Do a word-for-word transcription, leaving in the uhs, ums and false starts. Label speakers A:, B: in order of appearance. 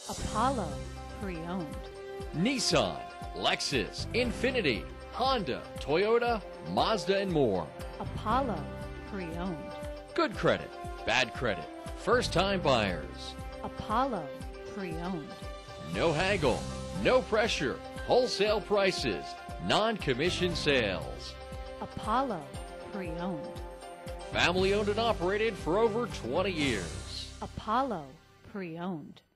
A: Apollo, pre-owned.
B: Nissan, Lexus, Infiniti, Honda, Toyota, Mazda, and more.
A: Apollo, pre-owned.
B: Good credit, bad credit, first-time buyers.
A: Apollo, pre-owned.
B: No haggle, no pressure, wholesale prices, non-commission sales.
A: Apollo, pre-owned.
B: Family owned and operated for over twenty years.
A: Apollo, pre-owned.